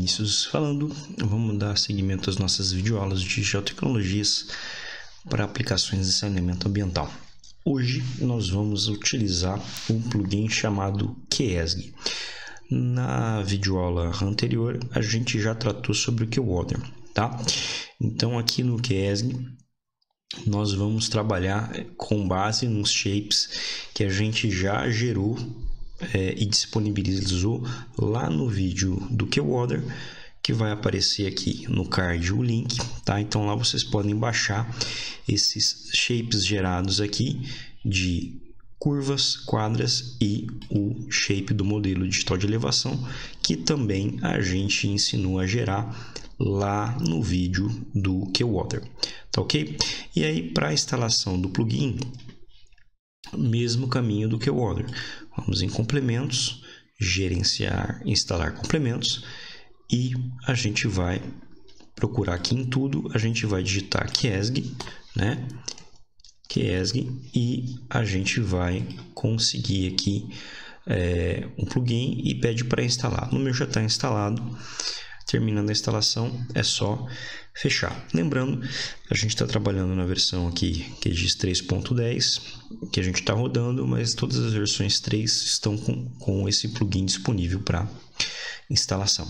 Vinícius falando. Vamos dar seguimento às nossas videoaulas de geotecnologias para aplicações de saneamento ambiental. Hoje nós vamos utilizar um plugin chamado QESG. Na videoaula anterior a gente já tratou sobre o QWater, tá? Então aqui no QESG nós vamos trabalhar com base nos shapes que a gente já gerou e disponibilizou lá no vídeo do QWater, que vai aparecer aqui no card o link, tá? Então lá vocês podem baixar esses shapes gerados aqui de curvas, quadras e o shape do modelo digital de elevação, que também a gente ensinou a gerar lá no vídeo do QWater, tá ok? E aí, para a instalação do plugin, mesmo caminho do QWater. Vamos em complementos, gerenciar, instalar complementos, e a gente vai procurar aqui em tudo, a gente vai digitar QESG, né? QESG, e a gente vai conseguir aqui um plugin e pede para instalar. No meu já está instalado. Terminando a instalação, é só fechar. Lembrando, a gente está trabalhando na versão aqui que diz 3.10, que a gente está rodando, mas todas as versões 3 estão com esse plugin disponível para instalação.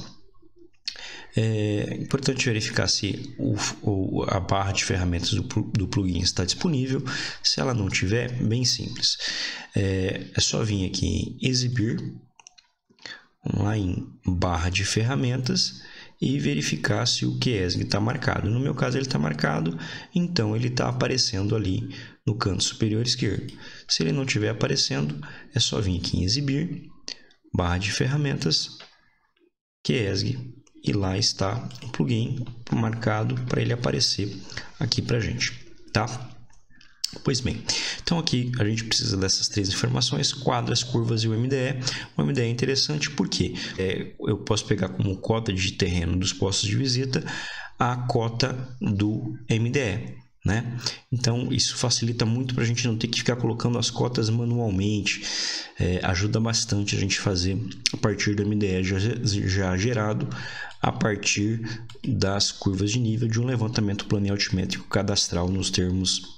É importante verificar se a barra de ferramentas do plugin está disponível. Se ela não tiver, bem simples. É só vir aqui em exibir, lá em barra de ferramentas, e verificar se o QESG está marcado. No meu caso ele está marcado, então ele está aparecendo ali no canto superior esquerdo. Se ele não estiver aparecendo, é só vir aqui em exibir, barra de ferramentas, QESG, e lá está o plugin marcado para ele aparecer aqui para a gente, tá? Pois bem, então aqui a gente precisa dessas três informações: quadras, curvas e o MDE. O MDE é interessante porque eu posso pegar como cota de terreno dos postos de visita a cota do MDE, né? Então isso facilita muito para a gente não ter que ficar colocando as cotas manualmente. Ajuda bastante a gente fazer a partir do MDE já gerado, a partir das curvas de nível de um levantamento plano e altimétrico cadastral nos termos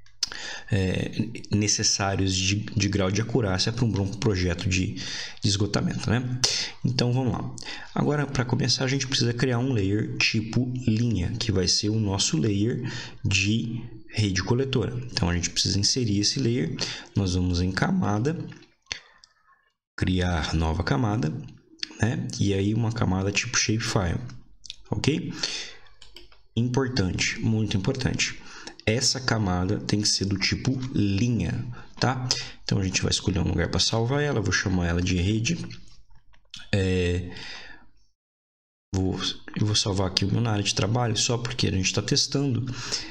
necessários de grau de acurácia para um bom projeto de esgotamento, né? Então vamos lá. Agora, para começar, a gente precisa criar um layer tipo linha, que vai ser o nosso layer de rede coletora. Então a gente precisa inserir esse layer. Nós vamos em camada, criar nova camada, né? E aí uma camada tipo shapefile, ok? Importante, muito importante. Essa camada tem que ser do tipo linha, tá? Então a gente vai escolher um lugar para salvar ela. Vou chamar ela de rede. Eu vou salvar aqui o meu na área de trabalho, só porque a gente está testando.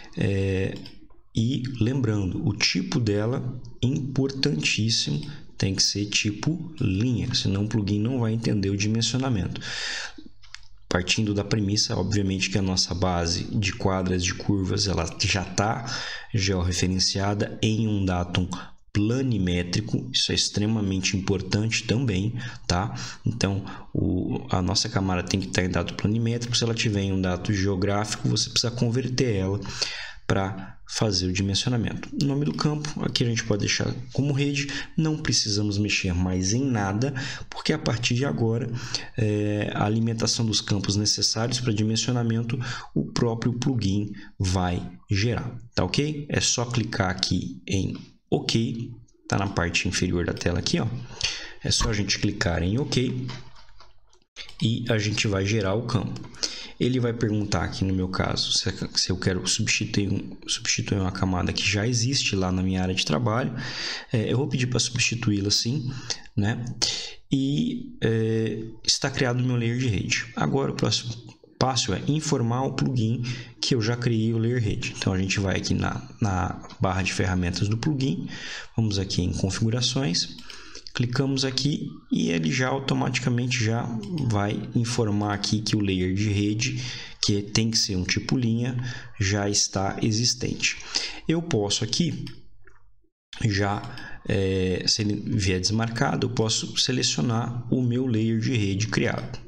E lembrando, o tipo dela, importantíssimo, tem que ser tipo linha, senão o plugin não vai entender o dimensionamento. Partindo da premissa, obviamente, que a nossa base de quadras, de curvas, ela já está georreferenciada em um datum planimétrico. Isso é extremamente importante também, tá? Então, a nossa camada tem que estar em datum planimétrico. Se ela tiver em um datum geográfico, você precisa converter ela para fazer o dimensionamento. O nome do campo, aqui a gente pode deixar como rede. Não precisamos mexer mais em nada, porque a partir de agora, a alimentação dos campos necessários para dimensionamento, o próprio plugin vai gerar, tá ok? É só clicar aqui em OK, tá na parte inferior da tela aqui, ó. É só a gente clicar em OK e a gente vai gerar o campo. Ele vai perguntar aqui no meu caso se eu quero substituir uma camada que já existe lá na minha área de trabalho. Eu vou pedir para substituí-la sim, né? E está criado o meu layer de rede. Agora o próximo passo é informar o plugin que eu já criei o layer rede. Então a gente vai aqui na barra de ferramentas do plugin, vamos aqui em configurações, clicamos aqui e ele já automaticamente já vai informar aqui que o layer de rede, que tem que ser um tipo linha, já está existente. Eu posso aqui já, se ele vier desmarcado, eu posso selecionar o meu layer de rede criado.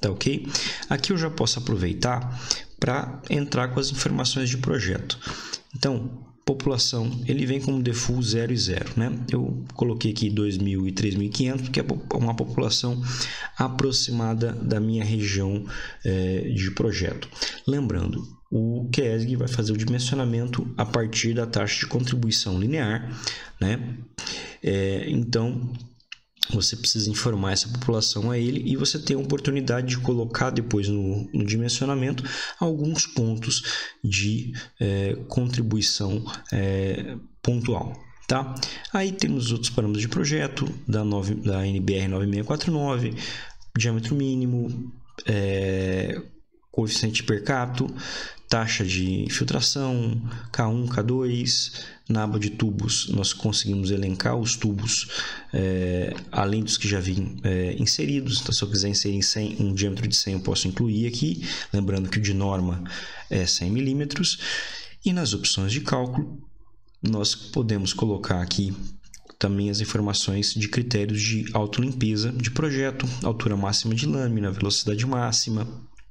tá ok? Aqui eu já posso aproveitar para entrar com as informações de projeto. Então, população, ele vem como default 0 e 0, né? Eu coloquei aqui 2.000 e 3.500, que é uma população aproximada da minha região de projeto. Lembrando, o QESG vai fazer o dimensionamento a partir da taxa de contribuição linear, né? Então, você precisa informar essa população a ele e você tem a oportunidade de colocar depois no dimensionamento alguns pontos de contribuição pontual. Tá? Aí temos outros parâmetros de projeto da NBR 9649, diâmetro mínimo, coeficiente per capita, taxa de filtração, K1, K2, na aba de tubos nós conseguimos elencar os tubos além dos que já vinham inseridos. Então, se eu quiser inserir um diâmetro de 100 eu posso incluir aqui, lembrando que o de norma é 100 milímetros. E nas opções de cálculo nós podemos colocar aqui também as informações de critérios de autolimpeza de projeto, altura máxima de lâmina, velocidade máxima,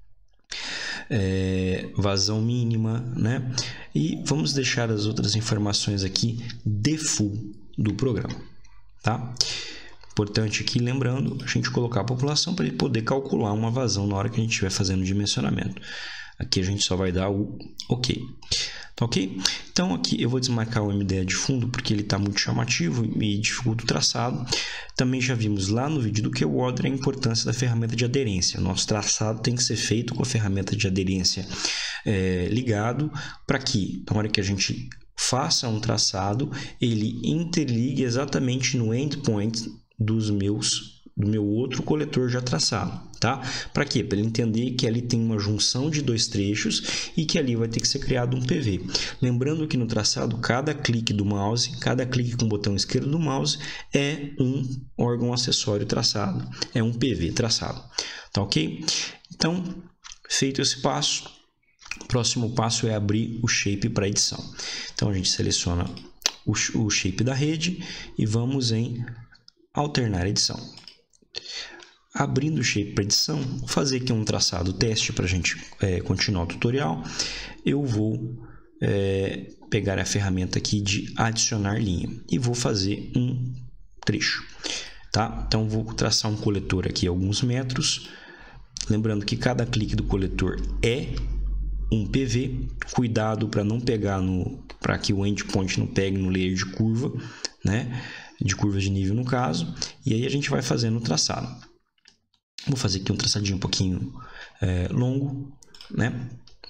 vazão mínima, né? E vamos deixar as outras informações aqui default do programa, tá? Importante aqui, lembrando, a gente colocar a população para ele poder calcular uma vazão na hora que a gente estiver fazendo o dimensionamento. Aqui a gente só vai dar o OK. Tá ok? Então aqui eu vou desmarcar o MDE de fundo porque ele está muito chamativo e dificulta o traçado. Também já vimos lá no vídeo do Keyword a importância da ferramenta de aderência. O nosso traçado tem que ser feito com a ferramenta de aderência ligado para que na hora que a gente faça um traçado, ele interligue exatamente no endpoint do meu outro coletor já traçado, tá? Para quê? Para ele entender que ali tem uma junção de dois trechos e que ali vai ter que ser criado um PV. Lembrando que no traçado, cada clique do mouse, cada clique com o botão esquerdo do mouse é um órgão acessório traçado, é um PV traçado, tá ok? Então, feito esse passo, o próximo passo é abrir o shape para edição. Então, a gente seleciona o shape da rede e vamos em alternar edição. Abrindo o shape para edição, vou fazer aqui um traçado teste para a gente continuar o tutorial. Eu vou pegar a ferramenta aqui de adicionar linha e vou fazer um trecho, tá? Então vou traçar um coletor aqui alguns metros, lembrando que cada clique do coletor é um PV. Cuidado para não pegar para que o endpoint não pegue no layer de curva, né? De curva de nível no caso, e aí a gente vai fazendo o traçado. Vou fazer aqui um traçadinho um pouquinho longo, né?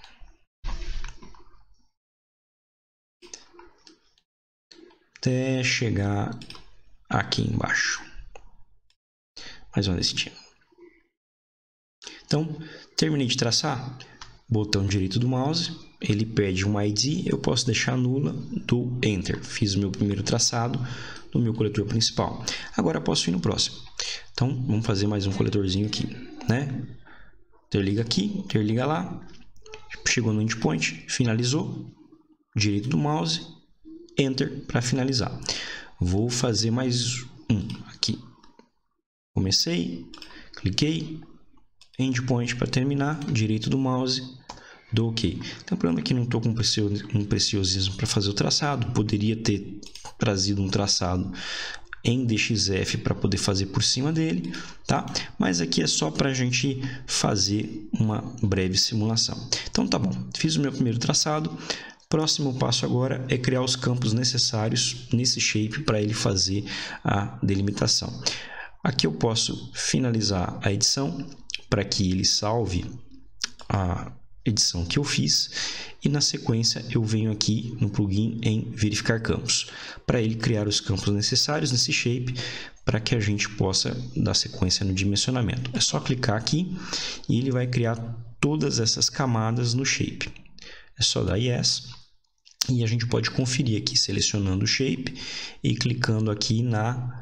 Até chegar aqui embaixo. Mais ou menos desse tipo. Então, terminei de traçar, botão direito do mouse, ele pede um ID, eu posso deixar nula, dou Enter. Fiz o meu primeiro traçado no meu coletor principal. Agora posso ir no próximo. Então, vamos fazer mais um coletorzinho aqui, né? Interliga aqui, interliga lá. Chegou no endpoint, finalizou. Direito do mouse, Enter para finalizar. Vou fazer mais um aqui. Comecei, cliquei, endpoint para terminar, direito do mouse, dou OK. Lembrando que não estou com um preciosismo para fazer o traçado, poderia ter trazido um traçado em DXF para poder fazer por cima dele, tá? Mas aqui é só para a gente fazer uma breve simulação. Então tá bom, fiz o meu primeiro traçado. Próximo passo agora é criar os campos necessários nesse shape para ele fazer a delimitação. Aqui eu posso finalizar a edição para que ele salve a edição que eu fiz e na sequência eu venho aqui no plugin em verificar campos para ele criar os campos necessários nesse shape para que a gente possa dar sequência no dimensionamento. É só clicar aqui e ele vai criar todas essas camadas no shape. É só dar Yes e a gente pode conferir aqui selecionando o shape e clicando aqui na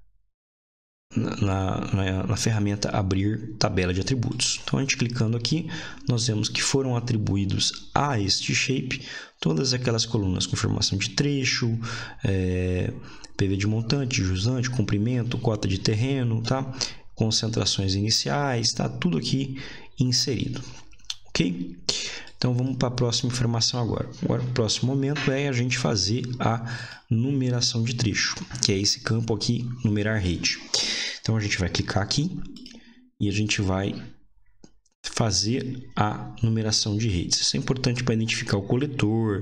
ferramenta abrir tabela de atributos. Então, a gente clicando aqui, nós vemos que foram atribuídos a este shape todas aquelas colunas com informação de trecho, PV de montante, jusante, comprimento, cota de terreno, tá? concentrações iniciais, tá tudo aqui inserido, ok? Então vamos para a próxima informação agora. Agora o próximo momento é a gente fazer a numeração de trecho, que é esse campo aqui, numerar rede. Então a gente vai clicar aqui e a gente vai fazer a numeração de redes. Isso é importante para identificar o coletor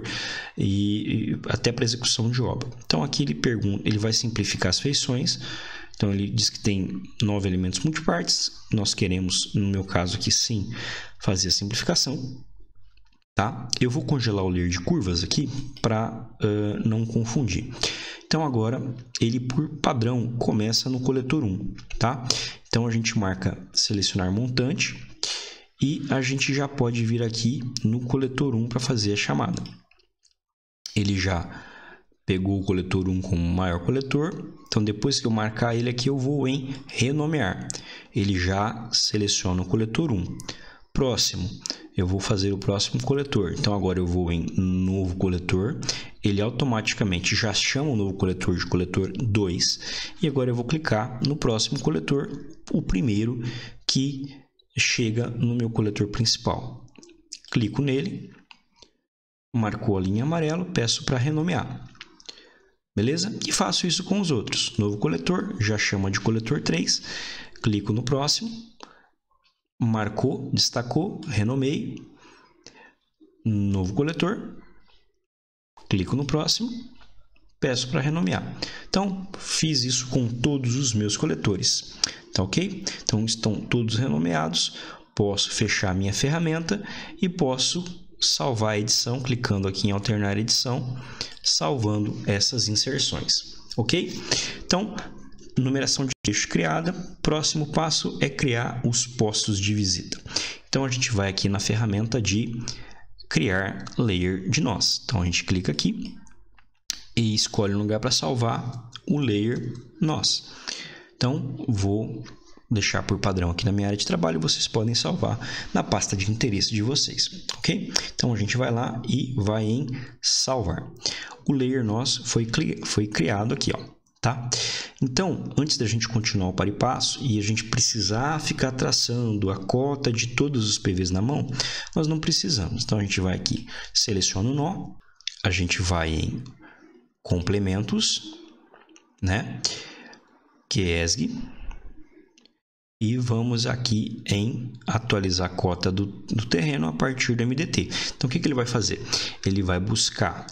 e até para execução de obra. Então aqui ele pergunta, ele vai simplificar as feições. Então ele diz que tem 9 elementos multipartes. Nós queremos, no meu caso aqui, sim, fazer a simplificação. Tá? Eu vou congelar o layer de curvas aqui para não confundir. Então agora ele por padrão começa no coletor 1, tá? Então a gente marca selecionar montante e a gente já pode vir aqui no coletor 1 para fazer a chamada. Ele já pegou o coletor 1 como maior coletor, então depois que eu marcar ele aqui eu vou em renomear. Ele já seleciona o coletor 1. Próximo, eu vou fazer o próximo coletor. Então agora eu vou em novo coletor, ele automaticamente já chama o novo coletor de coletor 2 e agora eu vou clicar no próximo coletor, o primeiro que chega no meu coletor principal. Clico nele, marcou a linha amarela, peço para renomear. Beleza? E faço isso com os outros. Novo coletor, já chama de coletor 3, clico no próximo, marcou, destacou, renomeio, novo coletor, clico no próximo, peço para renomear. Então, fiz isso com todos os meus coletores, tá ok? Então, estão todos renomeados, posso fechar minha ferramenta e posso salvar a edição, clicando aqui em alternar edição, salvando essas inserções, ok? Então, numeração de trecho criada. Próximo passo é criar os postos de visita. Então a gente vai aqui na ferramenta de criar layer de nós. Então a gente clica aqui e escolhe um lugar para salvar o layer nós. Então vou deixar por padrão aqui na minha área de trabalho, vocês podem salvar na pasta de interesse de vocês, ok? Então a gente vai lá e vai em salvar. O layer nós foi criado aqui, ó. Tá? Então, antes da gente continuar o par e passo e a gente precisar ficar traçando a cota de todos os PVs na mão, nós não precisamos. Então, a gente vai aqui, seleciona o nó, a gente vai em complementos, né? QESG, e vamos aqui em atualizar a cota do terreno a partir do MDT. Então, o que ele vai fazer? Ele vai buscar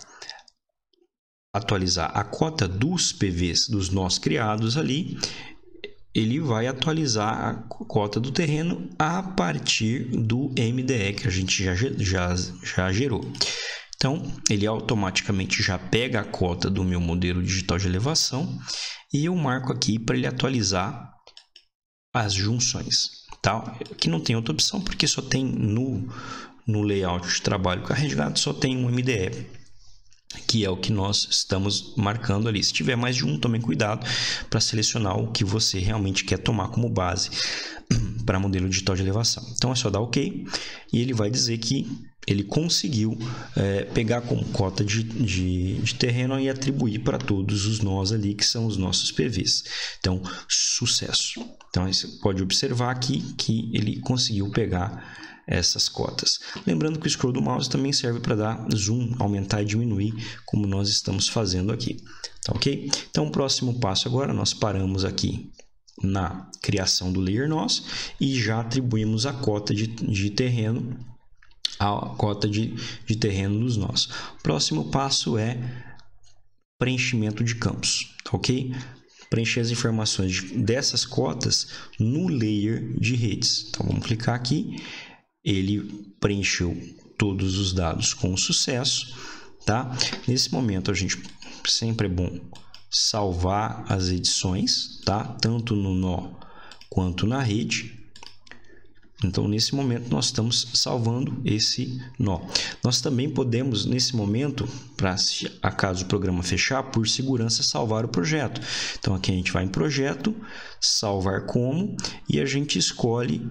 atualizar a cota dos PVs dos nós criados ali, ele vai atualizar a cota do terreno a partir do MDE que a gente já gerou. Então, ele automaticamente já pega a cota do meu modelo digital de elevação e eu marco aqui para ele atualizar as junções. Tá? Aqui não tem outra opção porque só tem no layout de trabalho carregado, só tem um MDE. Que é o que nós estamos marcando ali. Se tiver mais de um, tome cuidado para selecionar o que você realmente quer tomar como base para modelo digital de elevação. Então é só dar OK e ele vai dizer que ele conseguiu pegar como cota de terreno e atribuir para todos os nós ali que são os nossos PVs. Então, sucesso. Então você pode observar aqui que ele conseguiu pegar essas cotas. Lembrando que o scroll do mouse também serve para dar zoom, aumentar e diminuir, como nós estamos fazendo aqui. Tá ok? Então, o próximo passo agora, nós paramos aqui na criação do layer nós e já atribuímos a cota de terreno, a cota de terreno dos nós. O próximo passo é preenchimento de campos, tá ok? Preencher as informações dessas cotas no layer de redes. Então, vamos clicar aqui. Ele preencheu todos os dados com sucesso, tá? Nesse momento, a gente sempre é bom salvar as edições, tá? Tanto no nó quanto na rede. Então, nesse momento, nós estamos salvando esse nó. Nós também podemos, nesse momento, para acaso o programa fechar, por segurança, salvar o projeto. Então, aqui a gente vai em projeto, salvar como, e a gente escolhe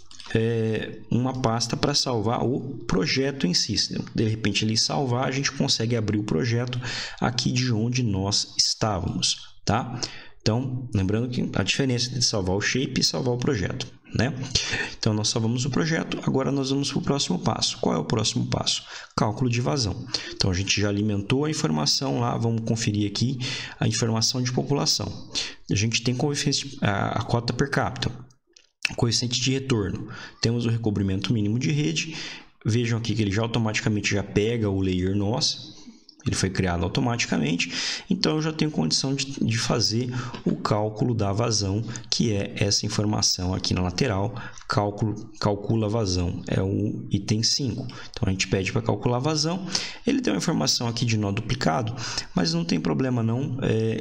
uma pasta para salvar o projeto em si. De repente, ele salvar, a gente consegue abrir o projeto aqui de onde nós estávamos, tá? Então, lembrando que a diferença de salvar o shape e salvar o projeto, né? Então, nós salvamos o projeto, agora nós vamos para o próximo passo. Qual é o próximo passo? Cálculo de vazão. Então, a gente já alimentou a informação lá, vamos conferir aqui a informação de população. A gente tem a cota per capita, coeficiente de retorno. Temos o recobrimento mínimo de rede. Vejam aqui que ele já automaticamente já pega o layer nosso. Ele foi criado automaticamente, então eu já tenho condição de fazer o cálculo da vazão, que é essa informação aqui na lateral. Calcula a vazão, é o item 5. Então a gente pede para calcular a vazão. Ele tem uma informação aqui de nó duplicado, mas não tem problema não,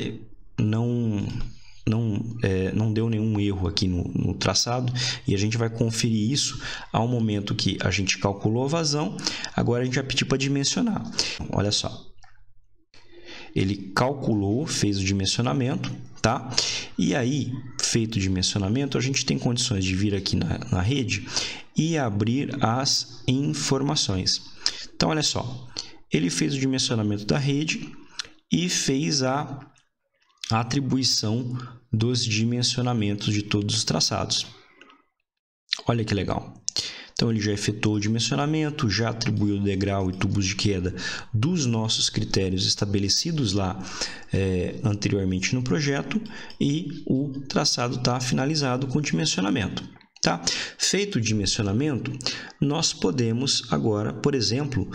não deu nenhum erro aqui no traçado, e a gente vai conferir isso ao momento que a gente calculou a vazão. Agora a gente vai pedir para dimensionar. Olha só. Ele calculou, fez o dimensionamento, tá? E aí, feito o dimensionamento, a gente tem condições de vir aqui na rede e abrir as informações. Então, olha só, ele fez o dimensionamento da rede e fez a atribuição dos dimensionamentos de todos os traçados. Olha que legal. Então, ele já efetuou o dimensionamento, já atribuiu o degrau e tubos de queda dos nossos critérios estabelecidos lá anteriormente no projeto, e o traçado está finalizado com o dimensionamento. Tá? Feito o dimensionamento, nós podemos agora, por exemplo,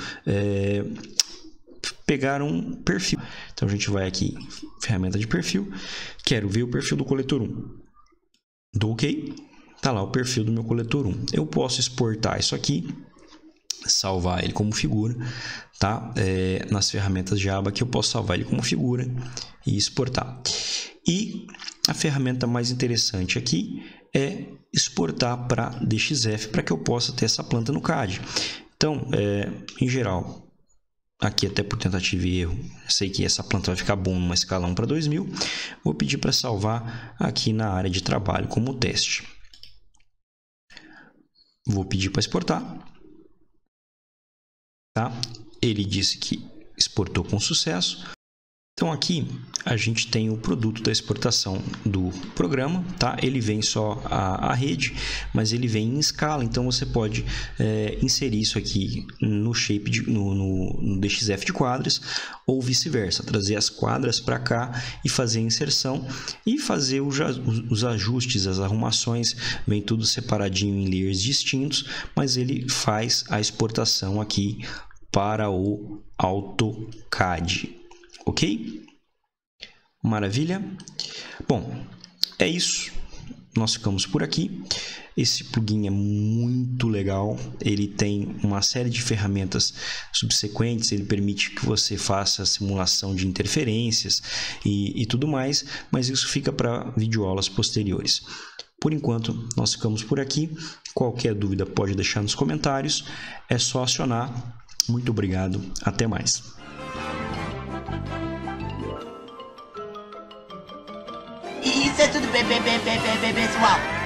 pegar um perfil. Então, a gente vai aqui, ferramenta de perfil, quero ver o perfil do coletor 1. Dou OK. Está lá o perfil do meu coletor 1. Eu posso exportar isso aqui, salvar ele como figura, tá? Nas ferramentas de aba aqui eu posso salvar ele como figura e exportar. E a ferramenta mais interessante aqui é exportar para DXF, para que eu possa ter essa planta no CAD. Então, em geral, aqui até por tentativa e erro, sei que essa planta vai ficar bom numa escala 1:2000. Vou pedir para salvar aqui na área de trabalho como teste. Vou pedir para exportar. Tá? Ele disse que exportou com sucesso. Então, aqui a gente tem o produto da exportação do programa. Tá? Ele vem só a rede, mas ele vem em escala. Então, você pode inserir isso aqui no shape, no DXF de quadras, ou vice-versa. Trazer as quadras para cá e fazer a inserção e fazer os ajustes, as arrumações. Vem tudo separadinho em layers distintos, mas ele faz a exportação aqui para o AutoCAD. Ok? Maravilha. Bom, é isso. Nós ficamos por aqui. Esse plugin é muito legal. Ele tem uma série de ferramentas subsequentes. Ele permite que você faça simulação de interferências e tudo mais, mas isso fica para videoaulas posteriores. Por enquanto, nós ficamos por aqui. Qualquer dúvida pode deixar nos comentários. É só acionar. Muito obrigado. Até mais. Isso é tudo, pessoal.